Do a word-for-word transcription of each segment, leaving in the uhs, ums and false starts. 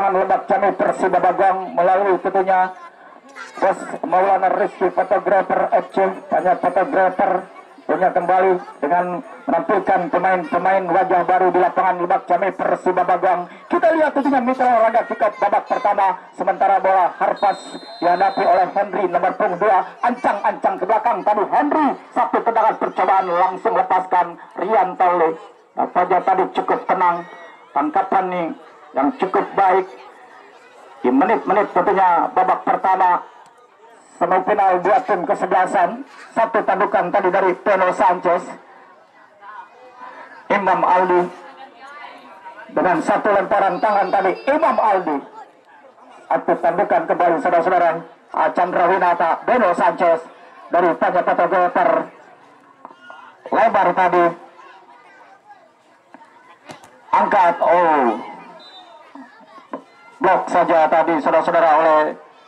lapangan Lebak Jambi Persiba Bagong melalui tentunya Bos Maulana Rizky fotografer F C, banyak fotografer punya kembali dengan menampilkan pemain-pemain wajah baru di lapangan Lebak Jambi Persiba Bagong. Kita lihat tentunya mitra olahraga kick off babak pertama, sementara bola Harpas dihadapi oleh Henry nomor punggung dua, ancang-ancang ke belakang tadi Henry, satu tendangan percobaan langsung lepaskan Rian Tole. Saja tadi cukup tenang, tangkapan nih yang cukup baik di menit-menit tentunya babak pertama semifinal dua tim kesebelasan. Satu tandukan tadi dari Peno Sanchez, Imam Aldi dengan satu lemparan tangan tadi Imam Aldi. Satu tandukan kembali saudara-saudara, Chandra Winata, Beno Sanchez dari Tanya fotografer lebar tadi, angkat, oh blok saja tadi saudara-saudara oleh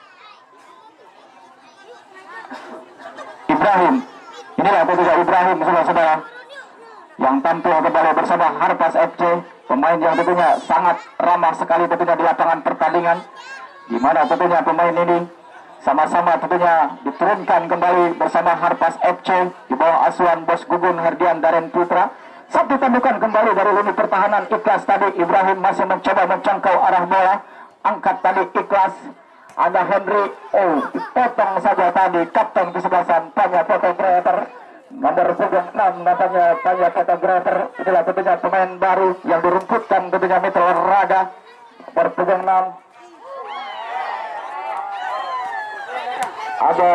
Ibrahim. Inilah tentunya Ibrahim saudara-saudara yang tampil kembali bersama Harpas F C, pemain yang tentunya sangat ramah sekali tentunya di lapangan pertandingan, di mana tentunya pemain ini sama-sama tentunya diturunkan kembali bersama Harpas F C di bawah asuhan Bos Gugun Herdian Daren Putra. Satu tandukan kembali dari lini pertahanan Ikhlas tadi, Ibrahim masih mencoba menjangkau arah bola, angkat tadi Ikhlas, ada Henry, oh dipotong saja tadi kapten kesebelasan Tanya fotografer nomor punggung enam, namanya Tanya fotografer. Inilah tentunya pemain baru yang dirumputkan tentunya mitra olahraga nomor punggung enam. Ada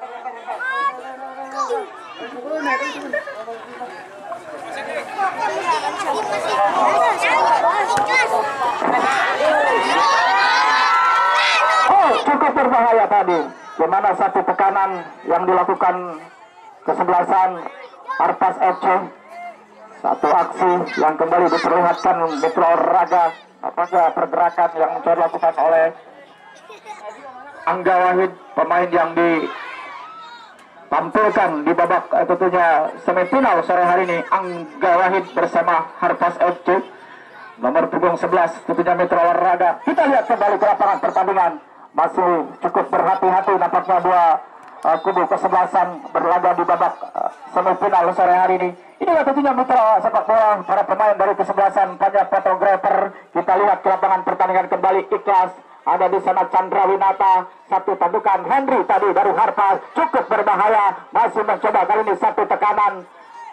oh cukup berbahaya tadi, di mana satu tekanan yang dilakukan kesebelasan Harpas F C, satu aksi yang kembali diperlihatkan mitra olahraga, apakah pergerakan yang mencoba dilakukan oleh Angga Wahid, pemain yang ditampilkan di babak eh, tentunya semifinal sore hari ini. Angga Wahid bersama Harpas F C nomor punggung sebelas tentunya mitra olahraga. Kita lihat kembali ke lapangan pertandingan, masih cukup berhati-hati nampaknya dua uh, kubu kesebelasan berlaga di babak uh, semifinal sore hari ini. Inilah tentunya mitra sepak bola para pemain dari kesebelasan banyak fotografer. Kita lihat ke lapangan pertandingan kembali. Ikhlas ada di sana, Chandra Winata, satu tandukan Henry tadi dari Harpas, cukup berbahaya, masih mencoba kali ini satu tekanan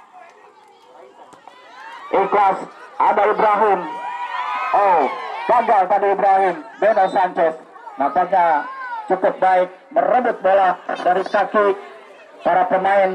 Ikhlas, ada Ibrahim, oh gagal tadi Ibrahim. Beno Sanchez nampaknya cukup baik merebut bola dari kaki para pemain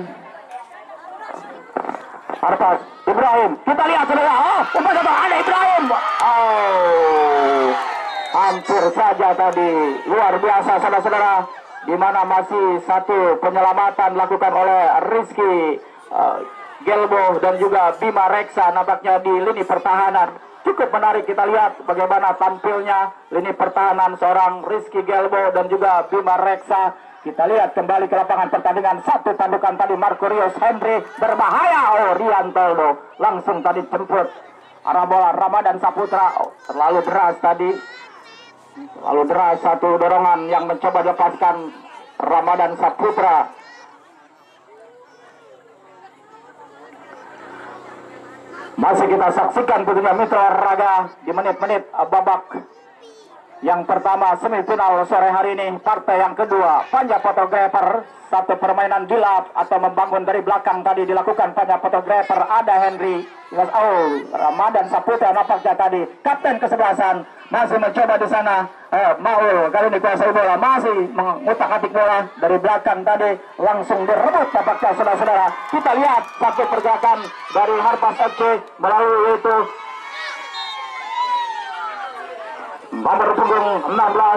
Harpas. Ibrahim, kita lihat saudara, oh umpan ada Ibrahim, oh hampir saja tadi, luar biasa saudara-saudara, di mana masih satu penyelamatan dilakukan oleh Rizky uh, Gelbo dan juga Bima Reksa nampaknya di lini pertahanan. Cukup menarik kita lihat bagaimana tampilnya lini pertahanan seorang Rizky Gelbo dan juga Bima Reksa. Kita lihat kembali ke lapangan pertandingan, satu tandukan tadi Marcurius Henry berbahaya, oh Rian Toldo langsung tadi jemput arah bola Ramadan Saputra, oh, terlalu deras tadi, terlalu deras satu dorongan yang mencoba lepaskan Ramadan Saputra. Masih kita saksikan tentunya mitra olahraga di menit-menit babak yang pertama semifinal sore hari ini. Partai yang kedua, Panja fotografer, satu permainan gelap atau membangun dari belakang tadi dilakukan Panja fotografer. Ada Henry, oh Ramadan Saputra nampaknya tadi kapten kesebelasan masih mencoba di sana. Eh, Maul kali ini kuasai bola, masih mengutak-atik bola dari belakang tadi, langsung direbut tampaknya saudara-saudara. Kita lihat satu pergerakan dari Harpas F C melalui itu nomor punggung enam belas.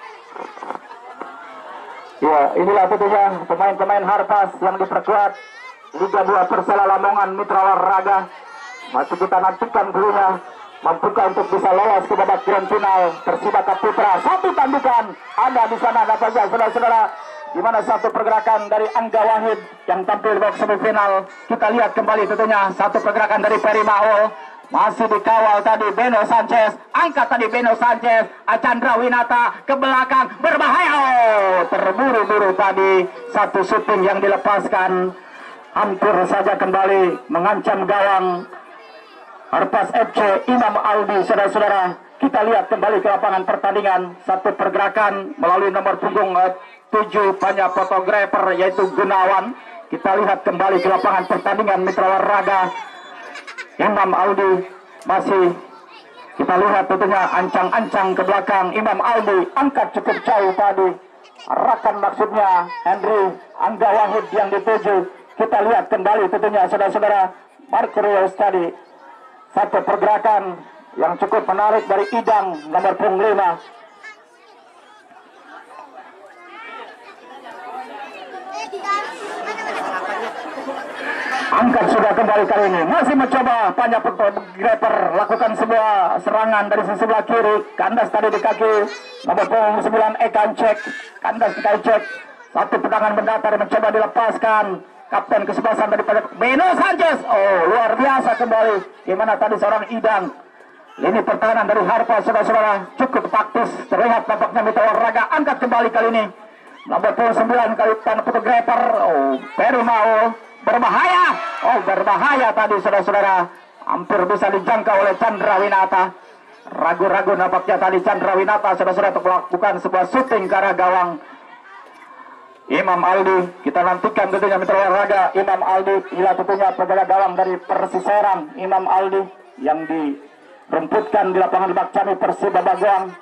Ya, inilah tentunya pemain-pemain Harpas yang diperkuat Liga dua Persela Lamongan mitra olahraga. Masih kita nantikan dulunya mampukah untuk bisa lolos ke babak grand final. Persiba Putra, satu tandukan ada di sana nampaknya saudara-saudara, di mana satu pergerakan dari Angga Wahid yang tampil di babak semifinal. Kita lihat kembali tentunya satu pergerakan dari Peri Maul, Masih dikawal tadi Beno Sanchez. Angkat tadi Beno Sanchez. Chandra Winata ke belakang. Berbahaya. Oh, terburu-buru tadi. Satu shooting yang dilepaskan. Hampir saja kembali mengancam gawang Harpas F C Imam Aldi. Saudara-saudara, kita lihat kembali ke lapangan pertandingan. Satu pergerakan melalui nomor punggung tujuh banyak fotografer yaitu Gunawan. Kita lihat kembali ke lapangan pertandingan mitra olahraga Imam Aldi. Masih kita lihat tentunya ancang-ancang ke belakang. Imam Aldi angkat cukup jauh tadi. Arahkan maksudnya Henry Angga Wahid yang dituju. Kita lihat kembali tentunya saudara-saudara Marco Rios tadi. Satu pergerakan yang cukup menarik dari Idang nomor punggung lima. Angkat sudah kembali kali ini. Masih mencoba banyak fotografer lakukan sebuah serangan dari sisi sebelah kiri. Kandas tadi di kaki nomor punggung sembilan Ekan Cek. Kandas di kaki Cek. Satu tendangan mendatar mencoba dilepaskan. Kapten kesebelasan dari Beno Sanchez. Oh, luar biasa kembali. Gimana tadi seorang Idang. Ini pertahanan dari Harpa saudara-saudara. Cukup taktis. Terlihat tampaknya mitra olahraga. Angkat kembali kali ini. Nomor punggung sembilan kali tanah fotografer. Oh, Perimao. Berbahaya. Oh, berbahaya tadi saudara-saudara. Hampir bisa dijangkau oleh Chandra Winata. Ragu-ragu nampaknya tadi Chandra Winata saudara-saudara untuk melakukan sebuah syuting ke arah gawang Imam Aldi. Kita nantikan tentunya mitra olahraga Imam Aldi. Inilah tentunya penjaga gawang dari Persis Serang Imam Aldi yang dirumputkan di lapangan Bakcami Persiba Bagoang.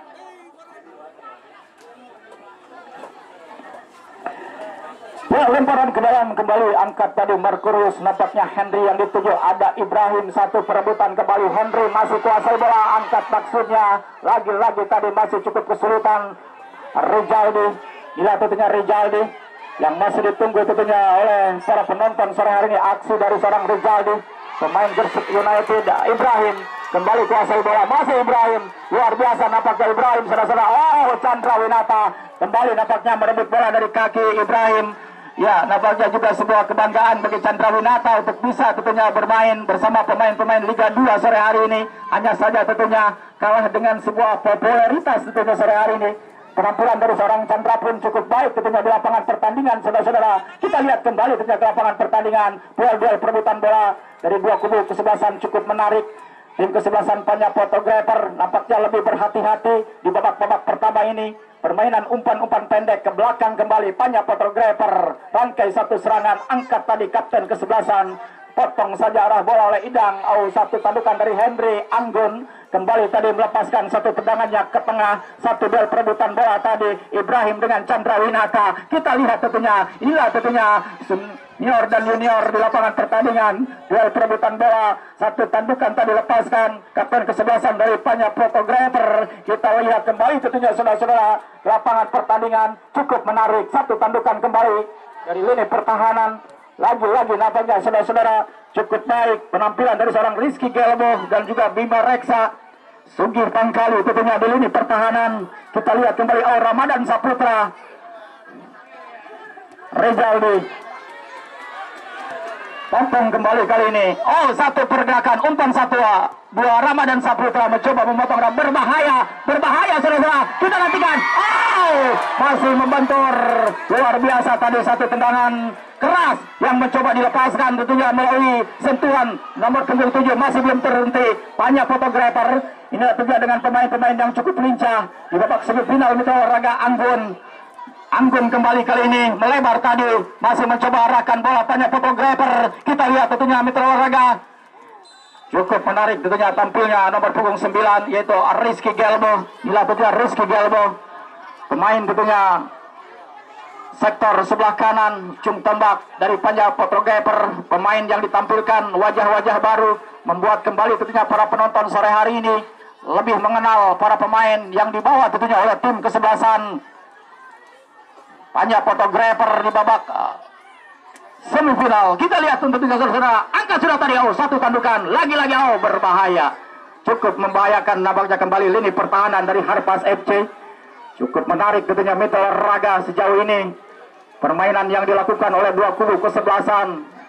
Ya, lemparan ke dalam kembali. Angkat tadi Merkurius. Nampaknya Henry yang dituju. Ada Ibrahim. Satu perebutan kembali. Henry masih kuasai bola. Angkat maksudnya. Lagi-lagi tadi masih cukup kesulitan. Rijaldi. Inilah tentunya Rijaldi yang masih ditunggu tentunya oleh para penonton sore hari ini. Aksi dari seorang Rijaldi, pemain Gresik United. Ibrahim kembali kuasai bola. Masih Ibrahim. Luar biasa nampaknya Ibrahim saudara-saudara. Oh, Chandra Winata kembali nampaknya merebut bola dari kaki Ibrahim. Ya, nampaknya juga sebuah kebanggaan bagi Chandra Winata untuk bisa tentunya bermain bersama pemain-pemain Liga dua sore hari ini. Hanya saja tentunya kalah dengan sebuah popularitas tentunya sore hari ini. Penampilan dari seorang Chandra pun cukup baik tentunya di lapangan pertandingan saudara-saudara. Kita lihat kembali tentunya ke lapangan pertandingan. Duel-duel perebutan bola dari dua kubu kesebelasan cukup menarik. Tim kesebelasan banyak fotografer nampaknya lebih berhati-hati di babak-babak pertama ini. Permainan umpan-umpan pendek ke belakang kembali. Banyak fotografer. Rangkai satu serangan. Angkat tadi kapten kesebelasan. Potong saja arah bola oleh Idang. Oh, satu tandukan dari Henry Anggun. Kembali tadi melepaskan satu tendangannya ke tengah. Satu duel perebutan bola tadi. Ibrahim dengan Chandra Winata. Kita lihat tentunya. Inilah tentunya senior dan junior di lapangan pertandingan. Duel perebutan bola. Satu tandukan tadi lepaskan. Kapten kesebelasan dari banyak fotografer. Kita lihat kembali tentunya saudara-saudara. Lapangan pertandingan cukup menarik. Satu tandukan kembali dari lini pertahanan. Lagi-lagi nampaknya saudara-saudara cukup baik penampilan dari seorang Rizky Gelbo dan juga Bima Reksa. Sugih Pangkali tentunya di lini pertahanan. Kita lihat kembali oh Ramadan Saputra. Rezaldi. Potong kembali kali ini. Oh, satu pergerakan umpan Satwa. Dua Ramadan Saputra mencoba memotong. Berbahaya. Berbahaya saudara-saudara. Kita nantikan. Oh, masih membentur. Luar biasa tadi satu tendangan keras yang mencoba dilepaskan tentunya melalui sentuhan nomor punggung tujuh. Masih belum terhenti. Banyak fotografer. Ini tentunya dengan pemain-pemain yang cukup lincah di babak semifinal mitra olahraga Anggun. Anggun kembali kali ini melebar tadi. Masih mencoba arahkan bola. Banyak fotografer. Kita lihat tentunya mitra olahraga. Cukup menarik tentunya tampilnya nomor punggung sembilan yaitu Rizky Gelbo. Inilah tentunya Rizky Gelbo. Pemain tentunya sektor sebelah kanan cung tombak dari banyak fotografer. Pemain yang ditampilkan wajah-wajah baru membuat kembali tentunya para penonton sore hari ini lebih mengenal para pemain yang dibawa tentunya oleh tim kesebelasan. Banyak fotografer di babak uh, semifinal. Kita lihat tentunya saudara. Angkat sudah tadi. Oh, satu tandukan. Lagi-lagi oh berbahaya. Cukup membahayakan nampaknya kembali lini pertahanan dari Harpas F C. Cukup menarik tentunya mitra olahraga sejauh ini. Permainan yang dilakukan oleh dua kubu kesebelasan.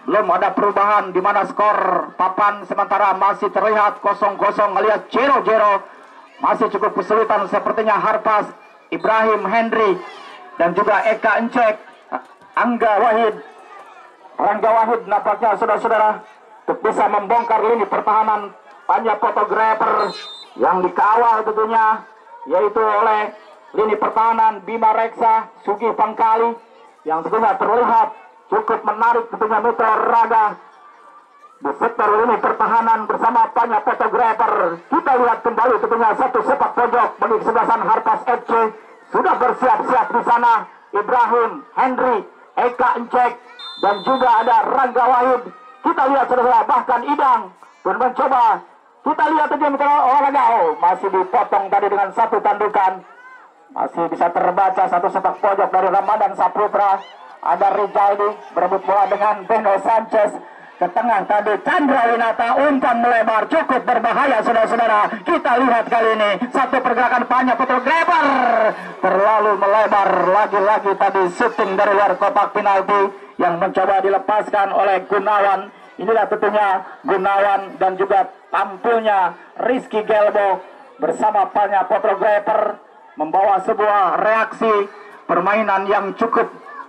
belum ada perubahan, di mana skor papan sementara masih terlihat kosong kosong alias zero zero. Masih cukup kesulitan sepertinya Harpas, Ibrahim Henry dan juga Eka Encek, Angga Wahid, Rangga Wahid nampaknya saudara-saudara untuk bisa membongkar lini pertahanan Panja Fotografer yang dikawal tentunya yaitu oleh lini pertahanan Bima Reksa, Sugi Pangkali yang tentunya terlihat cukup menarik tentunya Mitra Raga di sektor lini pertahanan bersama Panja Fotografer. Kita lihat kembali tentunya satu sepak pojok bagi kesebelasan Harpas F C sudah bersiap-siap di sana. Ibrahim Henry, Eka Encek dan juga ada Rangga Wahid. Kita lihat saudara, bahkan Idang pun mencoba. Kita lihat aja Mitra Olahraga, oh, masih dipotong tadi dengan satu tandukan. Masih bisa terbaca satu sepak pojok dari Ramadan Saputra. Ada Rijaldi berebut bola dengan Beno Sanchez ke tengah tadi. Chandra Winata, umpan melebar cukup berbahaya saudara-saudara. Kita lihat kali ini satu pergerakan Panja Fotografer terlalu melebar. Lagi-lagi tadi shooting dari luar kotak penalti yang mencoba dilepaskan oleh Gunawan. Inilah tentunya Gunawan dan juga tampilnya Rizky Gelbo bersama Panja Fotografer membawa sebuah reaksi permainan yang cukup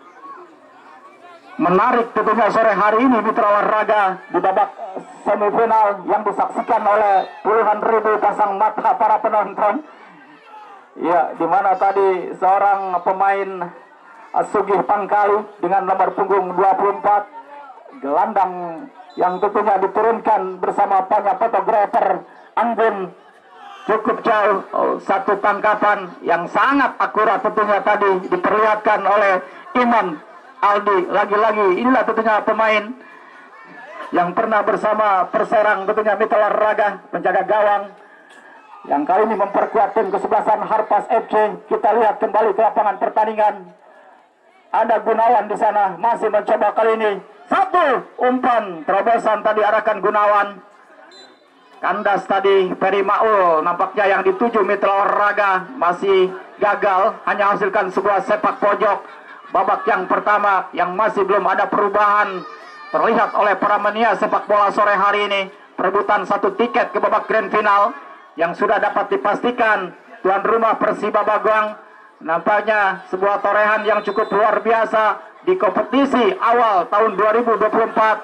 menarik tentunya sore hari ini Mitra Olahraga di babak semifinal yang disaksikan oleh puluhan ribu pasang mata para penonton. Ya, di mana tadi seorang pemain Sugih Pangkali dengan nomor punggung dua puluh empat, gelandang yang tentunya diturunkan bersama Panja Fotografer Anggun cukup jauh. Oh, satu tangkapan yang sangat akurat tentunya tadi diperlihatkan oleh Iman Aldi. Lagi-lagi inilah tentunya pemain yang pernah bersama Perserang tentunya Mitra Olahraga, penjaga gawang yang kali ini memperkuat tim kesebelasan Harpas F C. Kita lihat kembali ke lapangan pertandingan. Ada Gunawan di sana masih mencoba kali ini. Satu umpan terobosan tadi arahkan Gunawan. Kandas tadi Peri Maul nampaknya yang dituju Mitra Olahraga masih gagal, hanya hasilkan sebuah sepak pojok. Babak yang pertama yang masih belum ada perubahan terlihat oleh para mania sepak bola sore hari ini. Perebutan satu tiket ke babak grand final yang sudah dapat dipastikan tuan rumah Persiba Bagong. Nampaknya sebuah torehan yang cukup luar biasa di kompetisi awal tahun dua ribu dua puluh empat.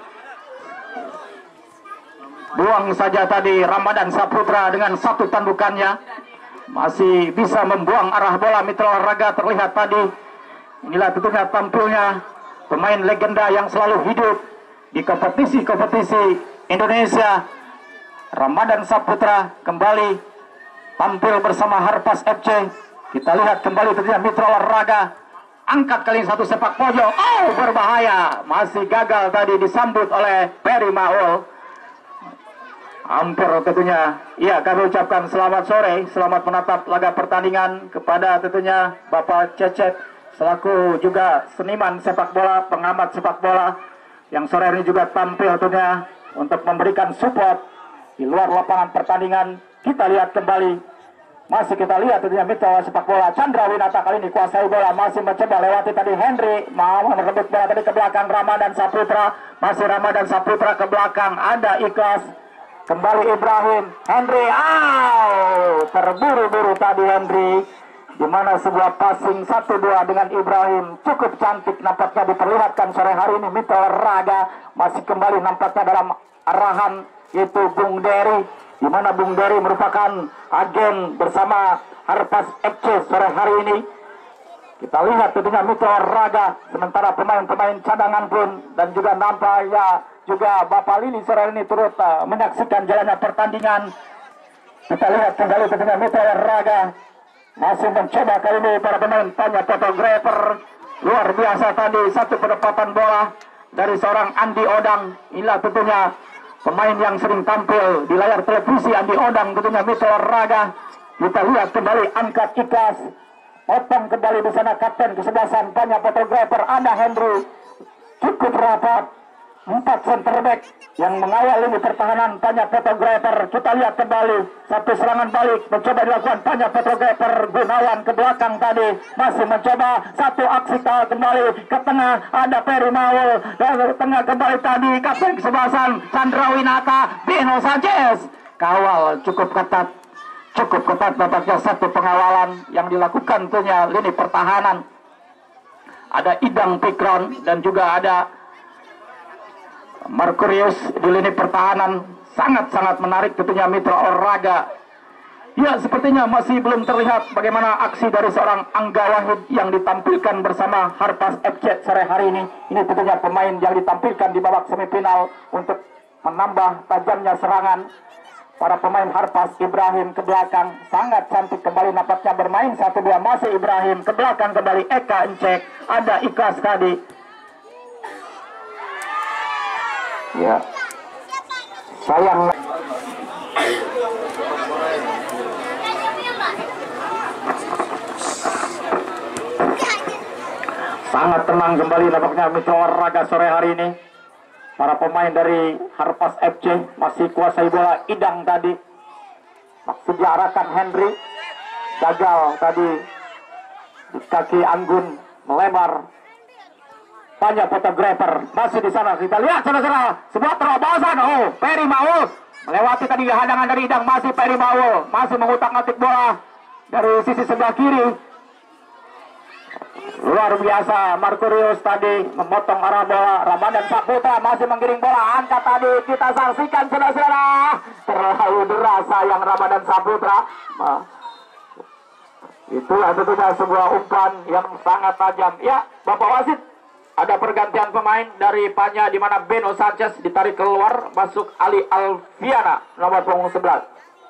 Buang saja tadi Ramadan Saputra dengan satu tandukannya. Masih bisa membuang arah bola Mitra Olahraga terlihat tadi. Inilah tentunya tampilnya pemain legenda yang selalu hidup di kompetisi-kompetisi Indonesia. Ramadan Saputra kembali tampil bersama Harpas F C. Kita lihat kembali tentunya Mitra Olahraga angkat kali satu sepak pojok. Oh, berbahaya. Masih gagal tadi disambut oleh Peri Maul. Hampir tentunya. Iya, kami ucapkan selamat sore, selamat menatap laga pertandingan kepada tentunya Bapak Cecep selaku juga seniman sepak bola, pengamat sepak bola yang sore ini juga tampil tentunya untuk memberikan support di luar lapangan pertandingan. Kita lihat kembali. Masih kita lihat tentunya Mitra sepak bola. Chandra Winata kali ini kuasai bola, masih mencoba lewati tadi Henry, mau merebut bola tadi ke belakang Ramadan Saputra. Masih Ramadan Saputra ke belakang, ada Ikhlas. Kembali Ibrahim Henry, au, terburu-buru tadi Henry, di mana sebuah passing satu dua dengan Ibrahim cukup cantik nampaknya diperlihatkan sore hari ini. Mitra Olahraga masih kembali nampaknya dalam arahan yaitu Bung Dery, di mana Bung Dery merupakan agen bersama Harpas F C sore hari ini. Kita lihat tentunya Mitra Olahraga, sementara pemain-pemain cadangan pun dan juga nampaknya juga Bapak Lili sore ini turut uh, menyaksikan jalannya pertandingan. Kita lihat kembali tentunya Mitra Olahraga masih mencoba kali ini para pemain Panja Fotografer. Luar biasa tadi satu penempatan bola dari seorang Andi Odang. Inilah tentunya pemain yang sering tampil di layar televisi, Andi Odang tentunya Mitra Olahraga. Kita lihat kembali angkat Ikhlas, potong kembali di sana kapten kesebelasan Panja Fotografer ada Henry, cukup rapat empat center back yang mengawal lini pertahanan. Tanya fotografer, kita lihat kembali satu serangan balik mencoba dilakukan. Tanya fotografer, Gunawan ke belakang tadi masih mencoba satu aksi kawal kembali ke tengah, ada Peri Maul dan ke tengah kembali tadi kapten kesebelasan Chandra Winata, Beno Sanchez. Kawal cukup ketat, cukup ketat nampaknya satu pengawalan yang dilakukan tentunya lini pertahanan. Ada Idang Pikron dan juga ada Markurius di lini pertahanan. Sangat-sangat menarik tentunya mitra olahraga. Ya, sepertinya masih belum terlihat bagaimana aksi dari seorang Angga Wahid yang ditampilkan bersama Harpas F C sore hari ini. Ini tentunya pemain yang ditampilkan di babak semifinal untuk menambah tajamnya serangan. Para pemain Harpas. Ibrahim ke belakang, sangat cantik kembali nampaknya bermain satu dua. Masih Ibrahim ke belakang kembali, Eka Encek, ada Ikhlas tadi. Ya, sayang. Sangat tenang kembali nampaknya mitra olahraga sore hari ini. Para pemain dari Harpas F C masih kuasai bola. Idang tadi maksud diarahkan Henry, gagal tadi di kaki Anggun melebar. Banyak fotografer masih di sana. Kita lihat saudara-saudara sebuah terobosan. Oh, Peri Maul melewati tadi hadangan dari Idang. Masih Peri Maul masih mengutak-atik bola dari sisi sebelah kiri. Luar biasa, Markurius tadi memotong arah bola. Ramadan Saputra masih menggiring bola. Angkat tadi kita saksikan saudara-saudara. Terlalu deras sayang Ramadan Saputra. Nah, itulah tentunya sebuah umpan yang sangat tajam. Ya, Bapak Wasit, ada pergantian pemain dari Panya di mana Beno Sanchez ditarik keluar, masuk Ali Alfiana nomor punggung sebelas.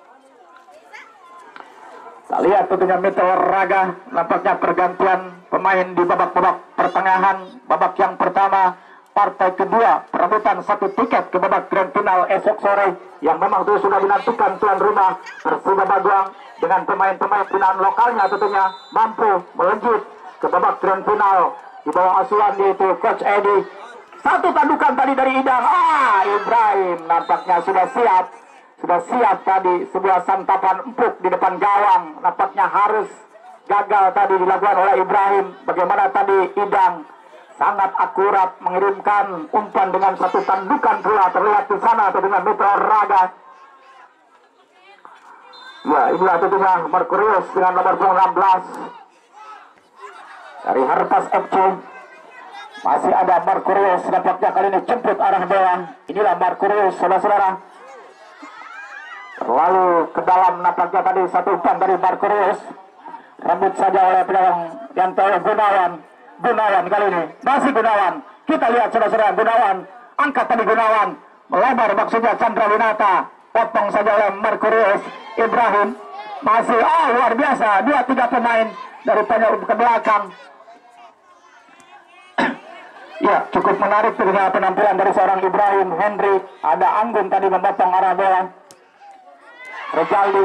Kita lihat tentunya mitra olahraga, nampaknya pergantian pemain di babak-babak pertengahan. Babak yang pertama, partai kedua, perebutan satu tiket ke babak grand final esok sore yang memang itu sudah dinantikan tuan rumah Persida Baguang dengan pemain-pemain binaan lokalnya tentunya mampu melejit ke babak grand final di bawah asuhan yaitu Coach Edi. Satu tandukan tadi dari Idang. Ah, Ibrahim nampaknya sudah siap. Sudah siap tadi sebuah santapan empuk di depan gawang. Nampaknya harus gagal tadi dilakukan oleh Ibrahim. Bagaimana tadi Idang sangat akurat mengirimkan umpan dengan satu tandukan pula terlihat di sana dengan mitra olahraga. Ya, inilah tentunya Markurius dengan nomor punggung enam belas dari Harpas F C. Masih ada Markurius, nampaknya kali ini jemput arah bola. Inilah Markurius, saudara-saudara. Terlalu ke dalam nampaknya tadi satu umpan dari Markurius. Rambut saja oleh penyerang yang tahu Gunawan. Gunawan kali ini masih Gunawan. Kita lihat saudara-saudara, Gunawan angkat tadi Gunawan melebar maksudnya Chandra Winata, potong saja oleh Markurius. Ibrahim masih ah luar biasa, dua tiga pemain dari penyerang ke belakang. Ya, cukup menarik dengan penampilan dari seorang Ibrahim. Henry, ada Anggun tadi memotong arah bola. Rejaldi,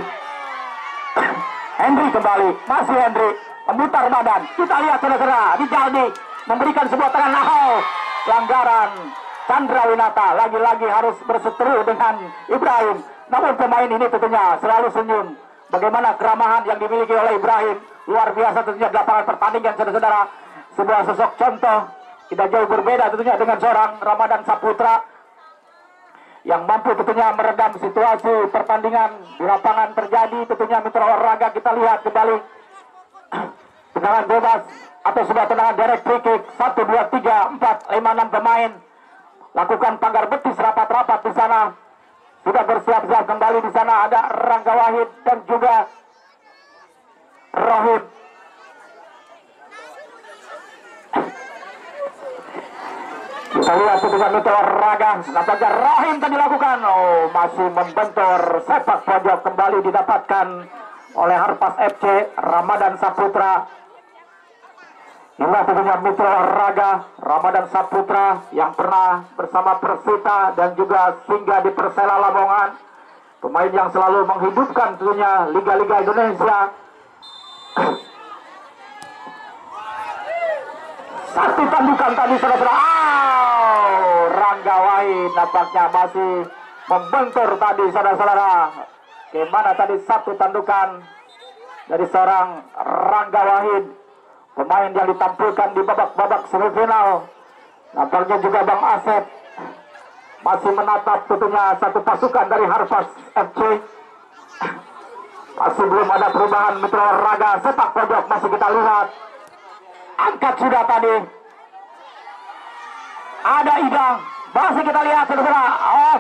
Henry kembali, masih Henry memutar badan. Kita lihat saudara-saudara, Rejaldi memberikan sebuah tangan nahal, pelanggaran. Chandra Winata lagi-lagi harus berseteru dengan Ibrahim. Namun pemain ini tentunya selalu senyum. Bagaimana keramahan yang dimiliki oleh Ibrahim, luar biasa tentunya di lapangan pertandingan saudara-saudara. Sebuah sosok contoh, tidak jauh berbeda tentunya dengan seorang Ramadan Saputra yang mampu tentunya meredam situasi pertandingan di lapangan terjadi. Tentunya mitra olahraga kita lihat kembali tendangan bebas atau sebuah tendangan direct free kick. Satu, dua, tiga, empat, lima, enam pemain lakukan pagar betis rapat-rapat di sana. Sudah bersiap-siap kembali di sana. Ada Rangga Wahid dan juga Rohim. Kita lihat putusan mitra olahraga, nampaknya Rahim tadi lakukan. Oh, masih membentur sepak pojok kembali didapatkan oleh Harpas F C. Ramadan Saputra. Inilah tentunya mitra olahraga Ramadan Saputra yang pernah bersama Persita dan juga singgah di Persela Lamongan. Pemain yang selalu menghidupkan tentunya Liga-Liga Indonesia. Satu tandukan tadi saudara-saudara. Oh, Rangga Wahid nampaknya masih membentur tadi saudara-saudara. Gimana tadi satu tandukan dari seorang Rangga Wahid, pemain yang ditampilkan di babak-babak semifinal. Nampaknya juga Bang Asep masih menatap tentunya satu pasukan dari Harpas F C. Masih belum ada perubahan. Mitra Raga sepak pojok masih kita lihat. Angkat sudah tadi. Ada Idang. Masih kita lihat saudara. Oh.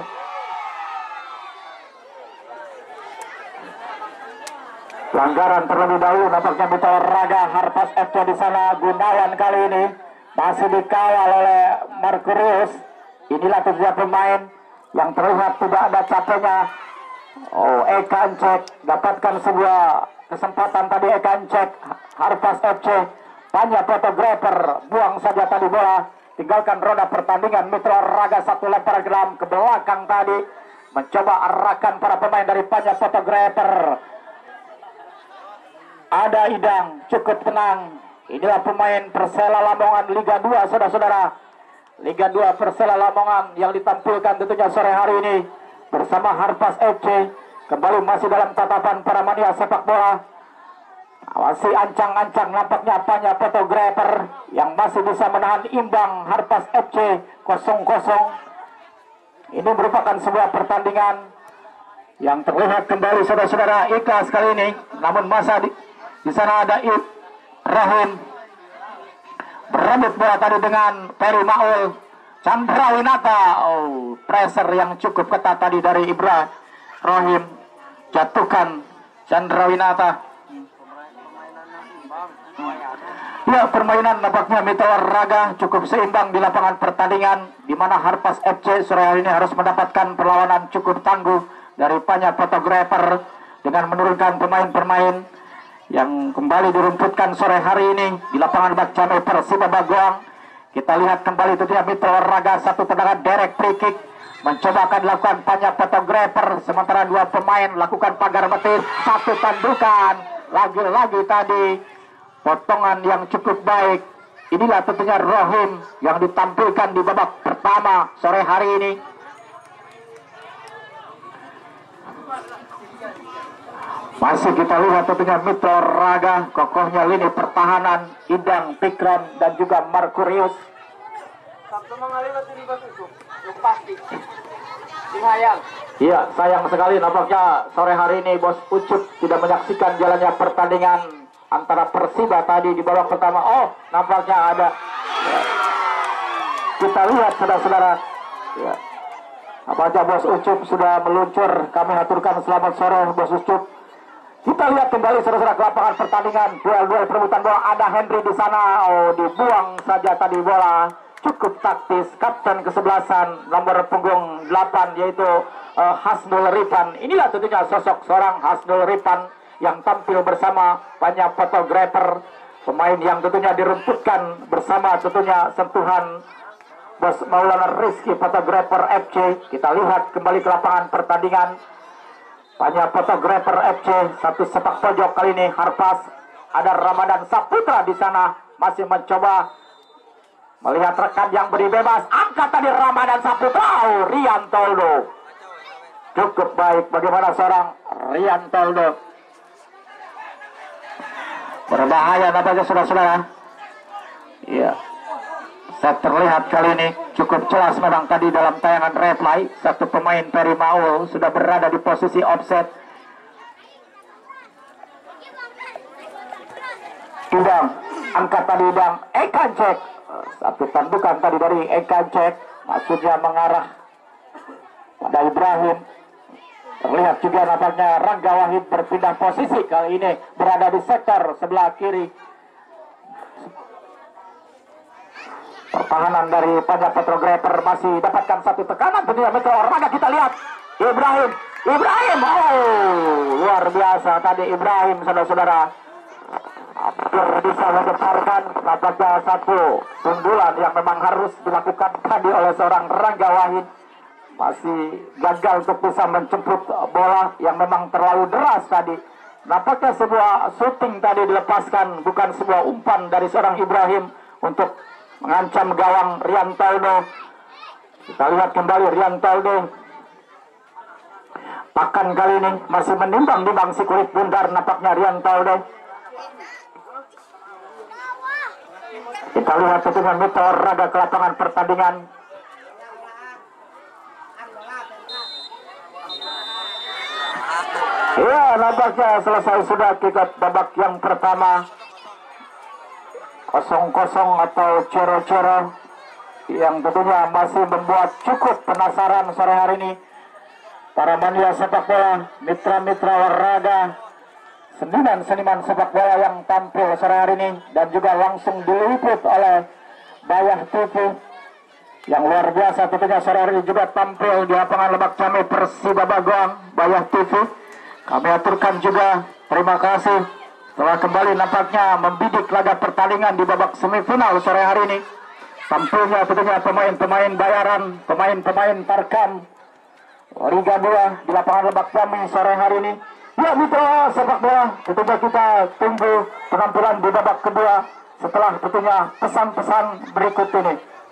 Pelanggaran terlebih dahulu nampaknya Mitra Raga Harpas F C di sana. Gunawan kali ini masih dikawal oleh Markurius. Inilah tiga pemain yang terlihat tidak ada capeknya. Oh, Eka Encek dapatkan sebuah kesempatan tadi. Eka Encek Harpas F C, banyak fotografer buang saja tadi bola, tinggalkan roda pertandingan. Mitra Raga satu lempar geram ke belakang tadi, mencoba arahkan para pemain dari banyak fotografer. Ada Idang cukup tenang. Inilah pemain Persela Lamongan Liga dua saudara-saudara. Liga dua Persela Lamongan yang ditampilkan tentunya sore hari ini bersama Harpas F C. Kembali masih dalam tatapan para mania sepak bola. Masih ancang-ancang nampaknya banyak fotografer yang masih bisa menahan imbang Harpas F C kosong kosong. Ini merupakan sebuah pertandingan yang terlihat kembali saudara-saudara ikhlas kali ini. Namun masa di, di sana ada Ibrahim berebut bola tadi dengan Peri Maul. Chandra Winata, oh, pressure yang cukup ketat tadi dari Ibrahim. Jatuhkan Chandra Winata. Ya, permainan nampaknya Mitra Raga cukup seimbang di lapangan pertandingan, di mana Harpas F C sore hari ini harus mendapatkan perlawanan cukup tangguh dari banyak fotografer dengan menurunkan pemain-pemain yang kembali dirumputkan sore hari ini di lapangan Bakcamai Persiba Bagoang. Kita lihat kembali tentunya Mitra Raga satu tendangan derek free kick, mencoba akan dilakukan banyak fotografer, sementara dua pemain lakukan pagar betis. Satu tandukan lagi-lagi tadi, potongan yang cukup baik. Inilah tentunya Rohim yang ditampilkan di babak pertama sore hari ini. Masih kita lihat tentunya Mitra Raga, kokohnya lini pertahanan Idang, Pikron dan juga Markurius. Iya, sayang sekali nampaknya sore hari ini Bos Ucup tidak menyaksikan jalannya pertandingan antara Persiba tadi di babak pertama. Oh, nampaknya ada. Ya. Kita lihat saudara-saudara. Ya. Apakah Bos Ucup sudah meluncur? Kami haturkan selamat sore Bos Ucup. Kita lihat kembali saudara-saudara ke lapangan pertandingan. Duel-duel perebutan bola. Ada Henry di sana. Oh, dibuang saja tadi bola. Cukup taktis. Kapten kesebelasan nomor punggung delapan yaitu uh, Hasnul Ripan. Inilah tentunya sosok seorang Hasnul Ripan yang tampil bersama banyak fotografer, pemain yang tentunya dirumputkan bersama tentunya sentuhan Bos Maulana Rizky fotografer F C. Kita lihat kembali ke lapangan pertandingan. Banyak fotografer F C, satu sepak pojok kali ini Harpas. Ada Ramadan Saputra di sana masih mencoba melihat rekan yang beri bebas. Angkat tadi Ramadan Saputra. Oh, Rian Toldo cukup baik. Bagaimana seorang Rian Toldo, berbahaya nampaknya saudara-saudara. Iya, set terlihat kali ini cukup jelas memang tadi dalam tayangan replay. Satu pemain Peri Maul sudah berada di posisi offset. Idang, angkat tadi Idang. Eka Cek, satu tandukan tadi dari Eka Cek, maksudnya mengarah pada Ibrahim. Terlihat juga nampaknya Rangga Wahid berpindah posisi kali ini, berada di sektor sebelah kiri. Pertahanan dari banyak fotografer masih dapatkan satu tekanan tentunya Metro Armada. Kita lihat Ibrahim, Ibrahim, oh luar biasa tadi Ibrahim saudara-saudara. Hampir bisa menggetarkan, nampaknya satu sundulan yang memang harus dilakukan tadi oleh seorang Rangga Wahid. Masih gagal untuk bisa menjemput bola yang memang terlalu deras tadi. Nampaknya sebuah shooting tadi dilepaskan, bukan sebuah umpan dari seorang Ibrahim untuk mengancam gawang Rian Toldo. Kita lihat kembali Riantaldo. Pakan kali ini masih menimbang-nimbang si kulit bundar nampaknya Riantaldo. Kita lihat dengan mitra olahraga ke lapangan pertandingan. Ya, nampaknya selesai sudah kick-off babak yang pertama. Kosong-kosong atau cero-cero yang tentunya masih membuat cukup penasaran sore hari ini para mania sepak bola, mitra-mitra olahraga, seniman-seniman sepak bola yang tampil sore hari ini dan juga langsung diliput oleh Bayah T V yang luar biasa tentunya sore hari ini juga tampil di lapangan Lebak Cami Persida Bagong Bayah T V. Kami aturkan juga terima kasih telah kembali nampaknya membidik laga pertandingan di babak semifinal sore hari ini. Tampilnya tentunya pemain-pemain bayaran, pemain-pemain Tarkam Liga dua di lapangan Lebak Cami sore hari ini. Ya mitra sepak bola, tentunya kita tunggu penampilan di babak kedua setelah tentunya pesan-pesan berikut ini.